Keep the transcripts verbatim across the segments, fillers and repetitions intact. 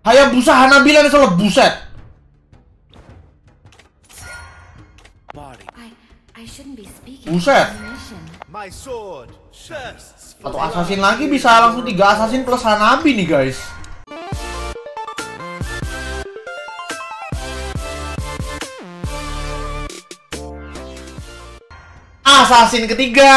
Hayabusa Hanabi dan salah buset. Buset. Satu assassin lagi bisa langsung tiga assassin plus Hanabi nih guys. Assassin ketiga.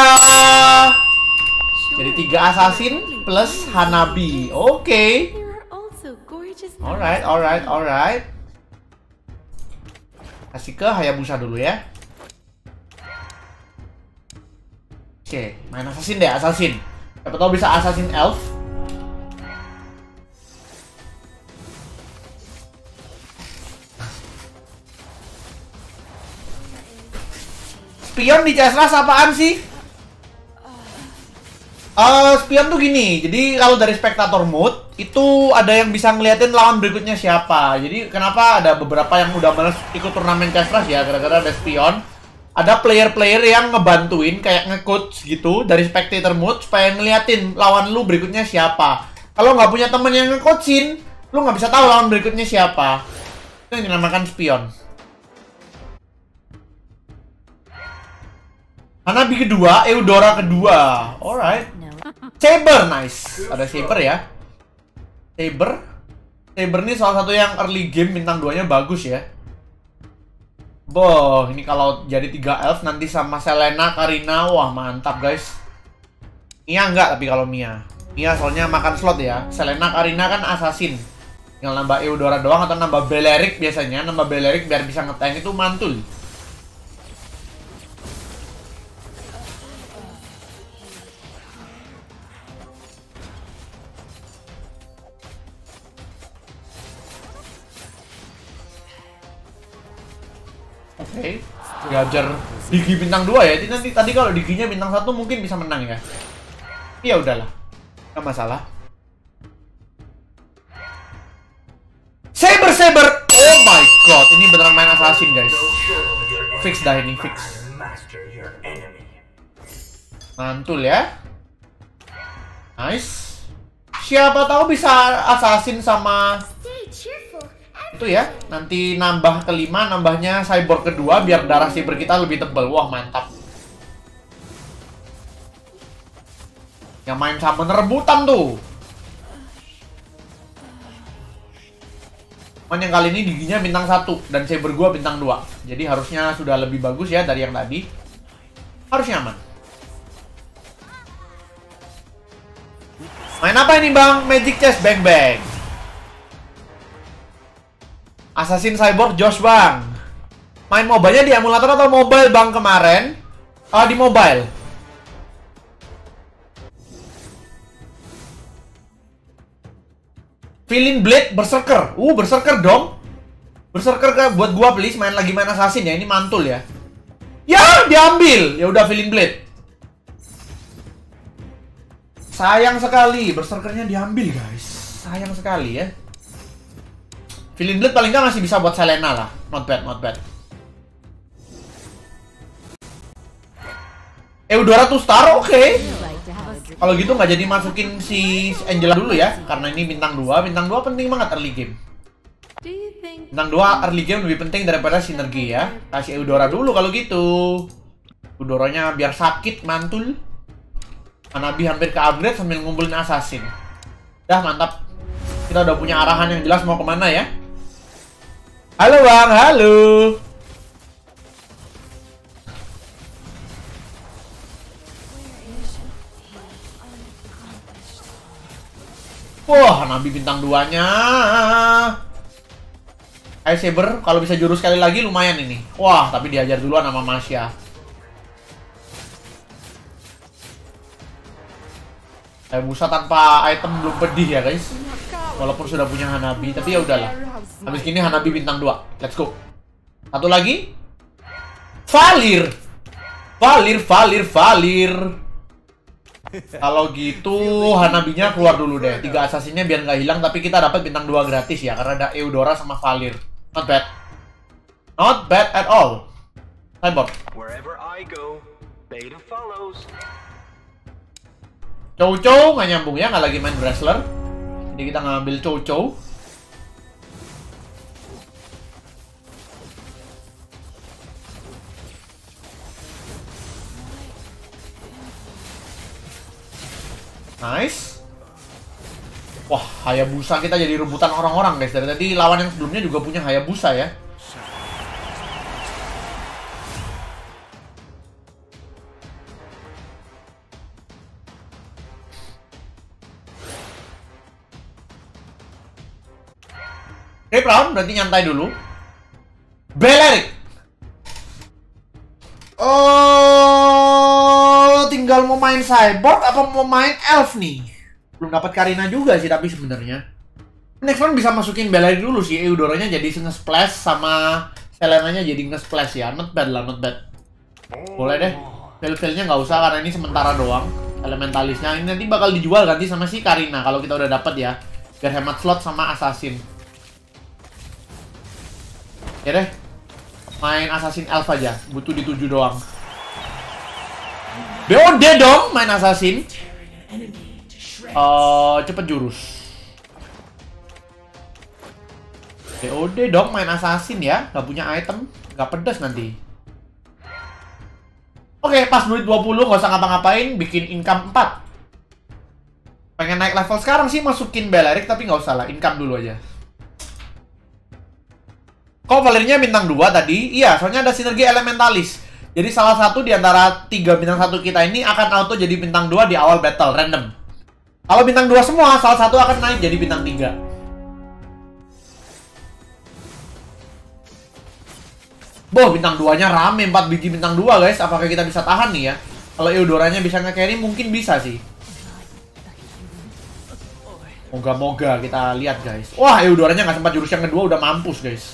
Jadi tiga assassin plus Hanabi. Oke. Okay. Alright, alright, alright. Kasih ke Hayabusa dulu ya. Oke, okay, main assassin deh, assassin. Siapa tahu bisa assassin elf. Spion di Chestras apaan sih? Uh, spion tuh gini, jadi kalau dari spectator mode itu ada yang bisa ngeliatin lawan berikutnya siapa. Jadi kenapa ada beberapa yang udah males ikut turnamen Chestras ya, gara-gara ada spion. Ada player-player yang ngebantuin kayak nge-coach gitu dari spectator mode supaya ngeliatin lawan lu berikutnya siapa. Kalau nggak punya temen yang nge-coachin, lu nggak bisa tahu lawan berikutnya siapa. Itu yang dinamakan spion. Hanabi kedua, Eudora kedua. Alright. Saber, nice. Ada Saber ya. Saber. Saber ini salah satu yang early game bintang dua nya bagus ya. Boh, ini kalau jadi tiga elf nanti sama Selena, Karina, wah mantap guys. Mia enggak, tapi kalau Mia Mia soalnya makan slot ya. Selena, Karina kan assassin. Tinggal nambah Eudora doang atau nambah Balearic biasanya. Nambah Balearic biar bisa ngetank itu mantul. Oke, okay. Diajar Digi bintang dua ya. Jadi nanti tadi kalau Diginya bintang satu mungkin bisa menang ya. Ya udahlah, nggak masalah. Saber Saber, oh my god, ini beneran main assassin guys. Fix dah ini, fix. Mantul ya. Nice. Siapa tahu bisa assassin sama itu ya, nanti nambah kelima, nambahnya cyborg kedua biar darah cyber kita lebih tebal. Wah mantap. Yang main sama rebutan tuh. Cuman yang kali ini giginya bintang satu dan cyber gua bintang dua. Jadi harusnya sudah lebih bagus ya dari yang tadi. Harusnya aman. Main apa ini bang? Magic Chess Bang Bang. Assassin Cyborg Josh bang. Main mobile-nya di emulator atau mobile bang kemarin? Oh di mobile. Feeling Blade Berserker. Uh Berserker dong. Berserker ke buat gua please, main lagi main assassin ya, ini mantul ya. Ya diambil. Ya udah Feeling Blade. Sayang sekali Berserkernya diambil guys. Sayang sekali ya. Feeling Blade paling nggak masih bisa buat Selena lah. Not bad, not bad. Eudora two star, oke. Okay. Kalau gitu nggak jadi masukin si Angela dulu ya. Karena ini bintang dua. Bintang dua penting banget early game. Bintang dua early game lebih penting daripada sinergi ya. Kasih Eudora dulu kalau gitu. Eudoranya biar sakit, mantul. Hanabi hampir ke upgrade sambil ngumpulin assassin. Dah, mantap. Kita udah punya arahan yang jelas mau kemana ya. Halo bang, halo. Wah, Hanabi bintang dua-nya. Ayo Saber, kalau bisa jurus sekali lagi lumayan ini. Wah, tapi diajar duluan sama Masya. Hayabusa tanpa item belum pedih ya guys. Walaupun sudah punya Hanabi, tapi ya udahlah. Habis ini Hanabi bintang dua. Let's go. Satu lagi. Valir. Valir, Valir, Valir. Kalau gitu Hanabinya keluar dulu deh. Tiga assassinnya biar nggak hilang, tapi kita dapat bintang dua gratis ya karena ada Eudora sama Valir. Not bad. Not bad at all. Cyborg. Chow Chow nggak nyambung ya, nggak lagi main wrestler. Jadi kita ngambil Chow Chow. Nice. Wah, Hayabusa kita jadi rebutan orang-orang guys. Dari tadi lawan yang sebelumnya juga punya Hayabusa ya. Oke, round berarti nyantai dulu. Belerik. Oh, tinggal mau main cyborg apa mau main elf nih? Belum dapat Karina juga sih tapi sebenarnya. Next one bisa masukin Belerik dulu sih. Eudoranya jadi nge-splash sama Selenanya jadi nge-splash ya. Not bad lah, not bad. Boleh deh. Fail-failnya nggak usah karena ini sementara doang. Elementalisnya ini nanti bakal dijual ganti sama si Karina kalau kita udah dapat ya. Biar hemat slot sama assassin. Ya deh. Main assassin elf aja. Butuh di tujuh doang. B O D dong main assassin. Uh, cepet jurus. B O D dong main assassin ya. Gak punya item. Gak pedas nanti. Oke, pas duit dua puluh gak usah ngapa-ngapain. Bikin income empat. Pengen naik level sekarang sih masukin Belerik. Tapi gak usah lah, income dulu aja. Kok Valirnya bintang dua tadi? Iya, soalnya ada sinergi elementalis. Jadi salah satu di antara tiga bintang satu kita ini akan auto jadi bintang dua di awal battle, random. Kalau bintang dua semua, salah satu akan naik jadi bintang tiga. Boh, bintang dua-nya rame, empat biji bintang dua guys. Apakah kita bisa tahan nih ya? Kalau Eudoranya bisa nge-carry, mungkin bisa sih. Moga-moga kita lihat guys. Wah, Eudoranya nggak sempat jurus yang kedua, udah mampus guys.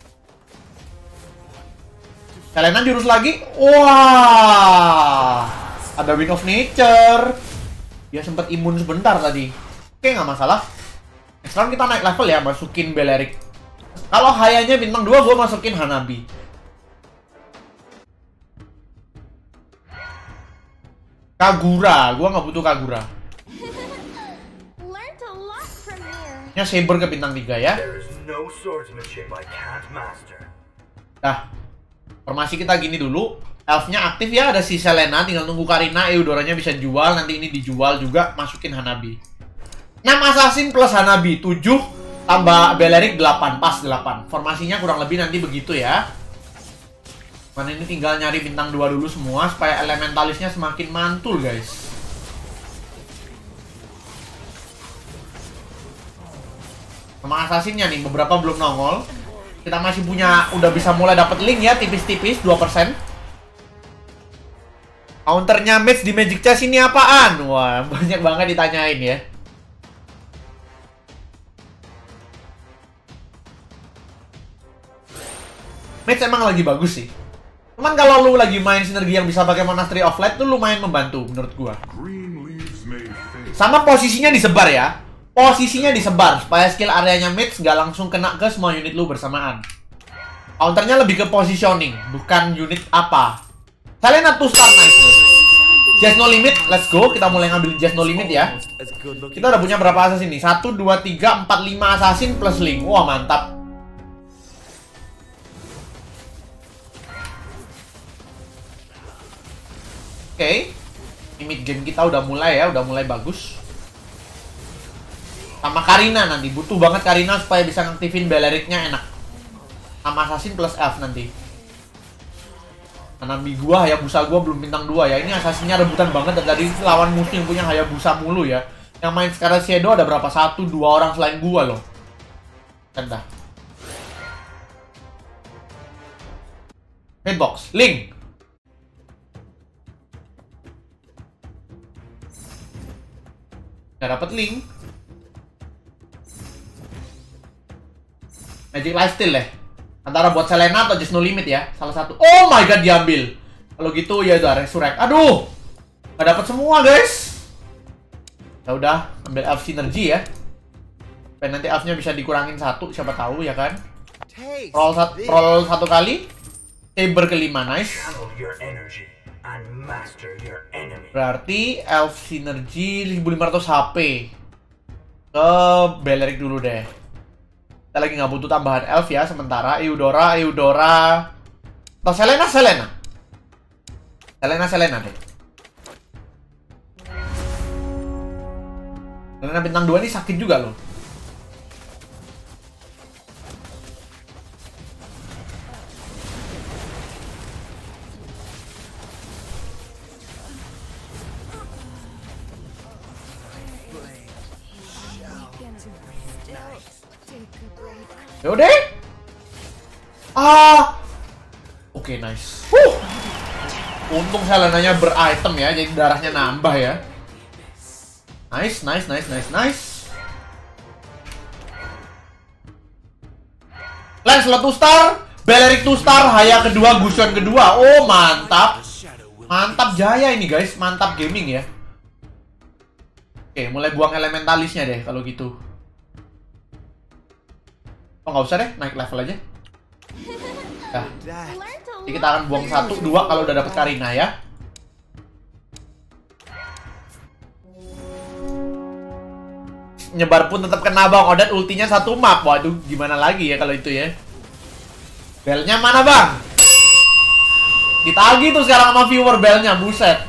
Selena jurus lagi. Wah, ada Wind of Nature. Dia sempat imun sebentar tadi. Oke, nggak masalah. Sekarang kita naik level ya, masukin Belerik. Kalau Hayanya bintang dua, gue masukin Hanabi. Kagura, gue nggak butuh Kagura. Nya Saber ke bintang tiga ya. Dah. Formasi kita gini dulu. Elfnya aktif ya, ada si Selena. Tinggal tunggu Karina, Eudoranya bisa jual. Nanti ini dijual juga, masukin Hanabi. enam assassin plus Hanabi, tujuh tambah Belerik delapan, pas delapan. Formasinya kurang lebih nanti begitu ya. Mana ini tinggal nyari bintang dua dulu semua supaya elementalisnya semakin mantul guys. Sama assassinnya nih, beberapa belum nongol. Kita masih punya, udah bisa mulai dapat link ya, tipis-tipis, dua persen. Counternya match di Magic Chess ini apaan? Wah, banyak banget ditanyain ya. Match emang lagi bagus sih. Cuman kalau lu lagi main sinergi yang bisa pakai Monastery of Light tuh lumayan membantu menurut gua. Sama posisinya disebar ya. Posisinya disebar supaya skill areanya mage nggak langsung kena ke semua unit lu bersamaan. Counternya lebih ke positioning, bukan unit apa. Selena two star nice. Just no limit, let's go. Kita mulai ngambil just no limit ya. Kita udah punya berapa assassin nih? satu, dua, tiga, empat, lima assassin plus link. Wah, mantap. Oke. Okay. Mid game kita udah mulai ya, udah mulai bagus. Sama Karina nanti, butuh banget Karina supaya bisa ngaktifin Beleriknya enak. Sama assassin plus elf nanti. Hanabi gua, Hayabusa gua belum bintang dua ya. Ini assassinnya rebutan banget dan dari lawan musuh yang punya Hayabusa mulu ya. Yang main sekarang Shadow ada berapa? Satu, dua orang selain gua loh. Entah. Hitbox, Link. Gak dapet Link. Magic Lifesteal deh. Antara buat Selena atau Just No Limit ya. Salah satu. Oh my god, diambil. Kalau gitu ya udah Resurrect. Aduh. Gak dapet semua, guys. Ya udah, ambil Elf Synergy ya. Dan nanti elfnya bisa dikurangin satu, siapa tahu ya kan. Roll, sat roll satu kali. Saber kelima, nice. Berarti Elf Synergy seribu lima ratus H P. Ke Belerik dulu deh. Kita lagi nggak butuh tambahan elf ya sementara. Eudora, Eudora, atau Selena, Selena, Selena, Selena deh. Selena bintang dua ini sakit juga loh. Yaudah. Ah. Oke, okay, nice. Huh. Untung Selenanya ber-item ya, jadi darahnya nambah ya. Nice, nice, nice, nice, nice. Lancelot two star, Balearic two star, Haya kedua, Gusion kedua. Oh, mantap. Mantap Jaya ini guys, mantap gaming ya. Oke, mulai buang elementalisnya deh kalau gitu. Oh, nggak usah deh, naik level aja. Nah, jadi kita akan buang satu, dua kalau udah dapet Karina ya. Nyebar pun tetap kena Bang Odet, ultinya satu map. Waduh, gimana lagi ya kalau itu ya. Belnya mana Bang? Ditagi tuh sekarang sama viewer belnya, buset.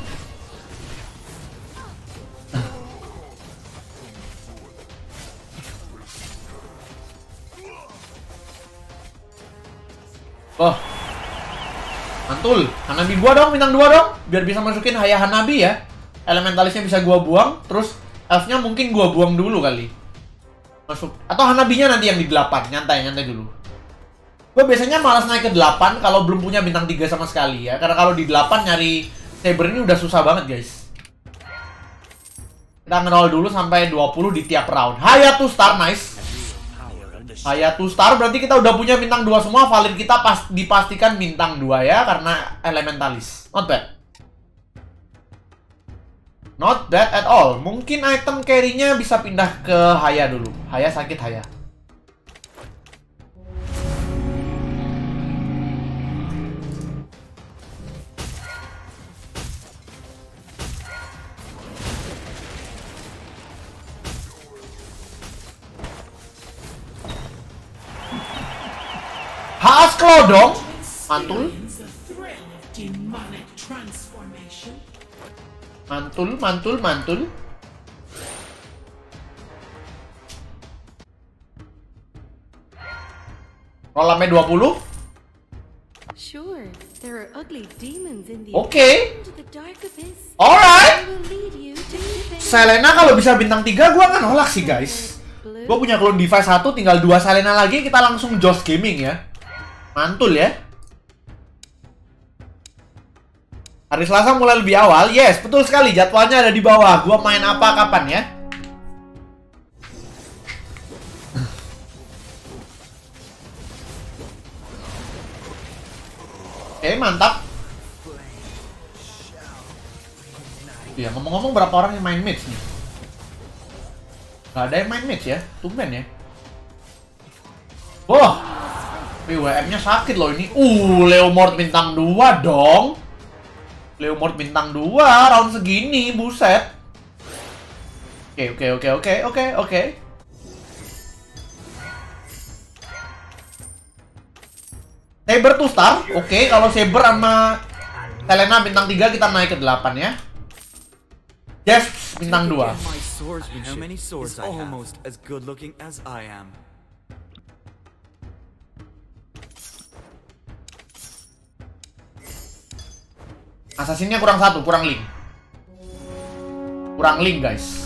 Oh, mantul. Hanabi gua dong, bintang dua dong. Biar bisa masukin Haya Hanabi ya. Elementalisnya bisa gua buang. Terus elfnya mungkin gua buang dulu kali. Masuk. Atau Hanabinya nanti yang di delapan. Nyantai, nyantai dulu. Gua biasanya malas naik ke delapan kalau belum punya bintang tiga sama sekali ya. Karena kalau di delapan nyari Saber ini udah susah banget guys. Kita nge-roll dulu sampai dua puluh di tiap round. Haya two star, nice. Haya two star, berarti kita udah punya bintang dua semua. Valir kita pas dipastikan bintang dua ya, karena elementalis. Not bad. Not bad at all. Mungkin item carry-nya bisa pindah ke Haya dulu. Haya sakit, Haya. Haas Klodong, mantul. Mantul, mantul, mantul. Roll sampai dua puluh. Oke. Alright. Selena kalau bisa bintang tiga gua nggak nolak sih guys. Gua punya clone device satu, tinggal dua Selena lagi, kita langsung Joss Gaming ya. Mantul ya. Hari Selasa mulai lebih awal. Yes, betul sekali. Jadwalnya ada di bawah. Gua main apa kapan ya. Oke, mantap. Ya, ngomong-ngomong berapa orang yang main match nih? Gak ada yang main match ya. Tumben ya. Wah. W M-nya sakit loh ini. Uh, Leomord bintang dua dong. Leomord bintang dua round segini, buset. Oke, oke, oke, oke, oke, oke. Saber two star. Oke, kalau Saber sama Selena bintang tiga kita naik ke delapan ya. Yes, bintang dua. Assassinnya kurang satu, kurang link. Kurang link guys.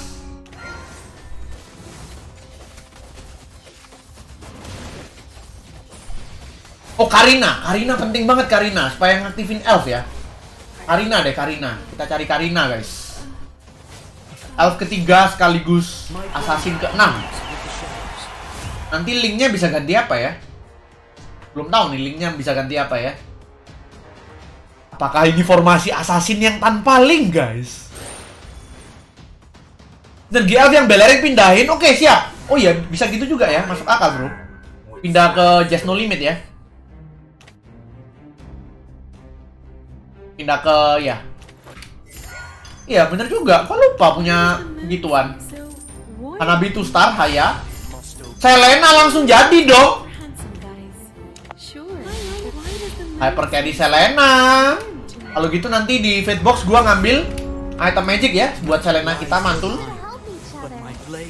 Oh, Karina. Karina penting banget Karina. Supaya ngaktifin elf ya. Karina deh, Karina. Kita cari Karina guys. Elf ketiga sekaligus assassin keenam. Nanti linknya bisa ganti apa ya? Belum tahu nih linknya bisa ganti apa ya. Apakah ini formasi assassin yang tanpa link, guys? Dan G L yang Balearic pindahin, oke siap. Oh iya, bisa gitu juga ya, masuk akal bro. Pindah ke Just No Limit ya. Pindah ke, ya. Iya, bener juga. Kok lupa punya gituan. Hanabi two star, Haya. Selena langsung jadi dong. Hyper Carry Selena. Kalau gitu nanti di Fatebox gua ngambil item magic ya buat Selena kita mantul.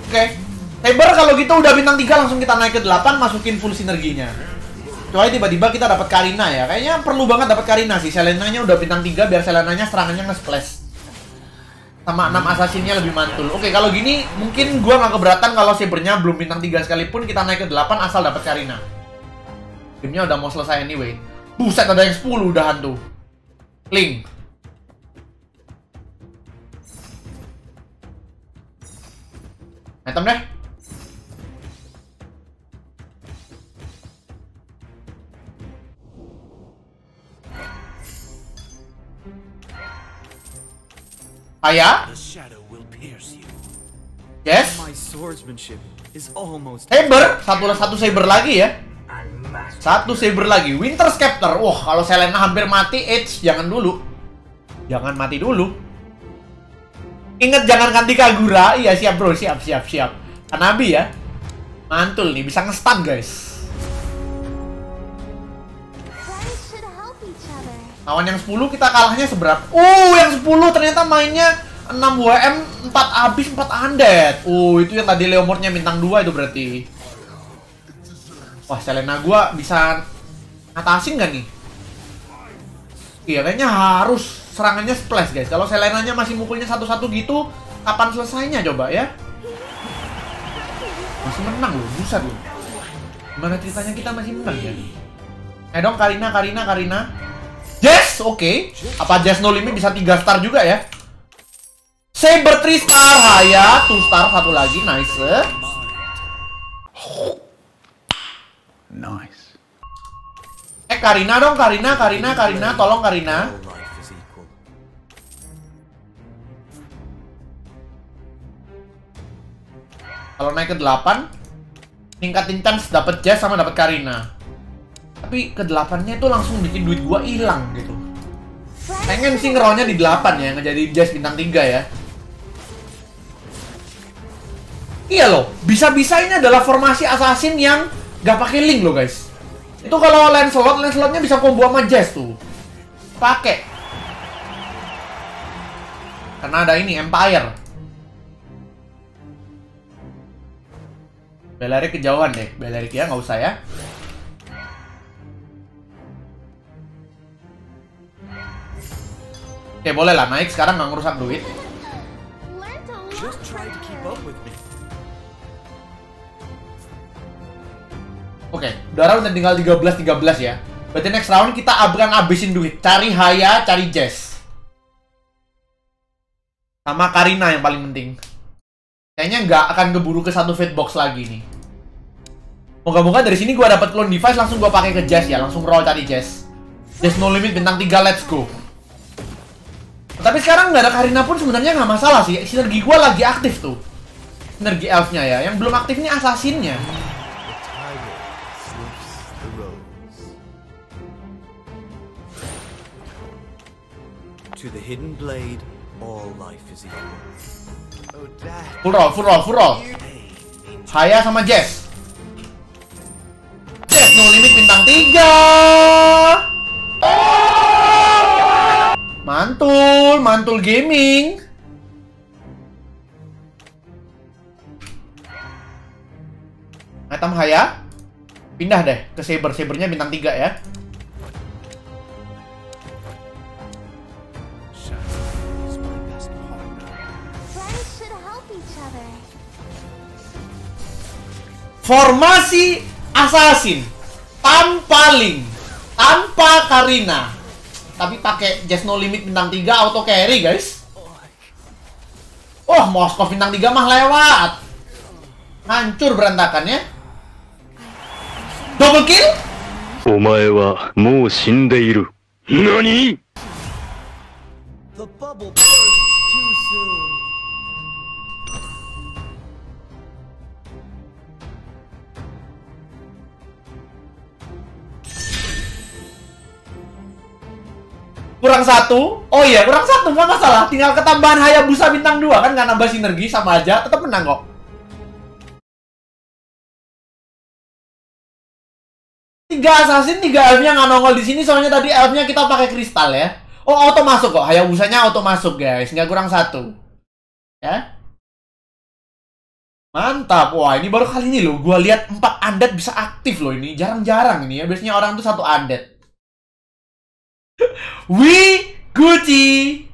Oke. Saber kalau gitu udah bintang tiga langsung kita naik ke delapan, masukin full sinerginya. Kecuali tiba-tiba kita dapat Karina ya. Kayaknya perlu banget dapat Karina sih. Selenanya udah bintang tiga biar Selenanya serangannya nge-splash. Sama enam assassinnya lebih mantul. Oke, kalau gini mungkin gua nggak keberatan kalau Sabernya belum bintang tiga sekalipun kita naik ke delapan asal dapat Karina. Gamenya udah mau selesai anyway. Buset, ada yang sepuluh udahan tuh. Link. Item deh. Aya? Yes. Saber, satu satu Saber lagi ya. Satu Saber lagi. Winter Scepter. Wah, kalau Selena hampir mati, Edge jangan dulu. Jangan mati dulu. Ingat jangan ganti Kagura. Iya, siap bro, siap siap siap. Hanabi ya. Mantul nih, bisa nge-stun guys. Lawan yang sepuluh kita kalahnya seberapa? Uh, yang sepuluh ternyata mainnya enam W M, empat habis, empat undead. Uh, itu yang tadi Leomordnya bintang dua itu berarti. Wah, Selena gua bisa ngatasin nggak nih? Iya, kayaknya harus serangannya splash guys. Kalau Selenanya masih mukulnya satu-satu gitu, kapan selesainya coba ya? Masih menang loh, buset loh. Gimana ceritanya kita masih menang ya? Eh dong, Karina, Karina, Karina. Yes, oke. Okay. Apa Jazz No Limit bisa tiga star juga ya? Saber tiga star, Haya dua star, satu lagi, nice. Nice. Eh, Karina dong, Karina, Karina, Karina, tolong Karina. Kalau naik ke delapan, tingkatin chance dapat Jazz sama dapat Karina. Tapi ke delapannya itu langsung bikin duit gua hilang gitu. Pengen sih ngerollnya di delapan ya, ngejadi Jazz bintang tiga ya. Iya loh, bisa-bisa ini adalah formasi assassin yang gak pakai link loh guys. Itu kalau Lancelot, Lancelotnya bisa combo sama Jazz tuh. Pakai. Karena ada ini, Empire. Belerik kejauhan deh, Belerik ya, nggak usah ya. Oke, boleh lah naik sekarang, nggak ngerusak duit. Oke, darah udah tinggal tiga belas tiga belas ya. Berarti next round kita akan abisin duit. Cari Haya, cari Jazz. Sama Karina yang paling penting. Kayaknya nggak akan keburu ke satu fate box lagi nih. Moga-moga dari sini gua dapat clone device langsung gua pakai ke Jazz ya, langsung roll cari Jazz. Jazz No Limit bintang tiga, let's go. Tapi sekarang nggak ada Karina pun sebenarnya nggak masalah sih. Sinergi gua lagi aktif tuh. Sinergi elfnya ya, yang belum aktif ini assassinnya. To the hidden blade, all life is equal. Full roll, full roll, full roll. Haya sama Jazz. Jazz No Limit bintang tiga. Mantul, mantul gaming. Item Haya. Pindah deh ke Saber, Sabernya bintang tiga ya. Formasi assassin tanpa link, tanpa Karina, tapi pakai Jazz No Limit bintang tiga auto carry guys. Oh, Moskov bintang tiga mah lewat, hancur berantakan ya. Double kill. Omae wa mou shindeiru. Nani? The bubble bursts too soon. Kurang satu. Oh iya, kurang satu, nggak masalah. Tinggal ketambahan Hayabusa bintang dua kan, nggak nambah sinergi, sama aja, tetap menang kok. Tiga assassin, tiga elfnya nggak nongol di sini, soalnya tadi elfnya kita pakai kristal ya. Oh, auto masuk kok. Hayabusanya auto masuk guys, nggak kurang satu. Ya. Mantap. Wah, ini baru kali ini loh gua lihat empat undead bisa aktif loh ini. Jarang-jarang ini ya. Biasanya orang tuh satu undead. Wih, Gucci.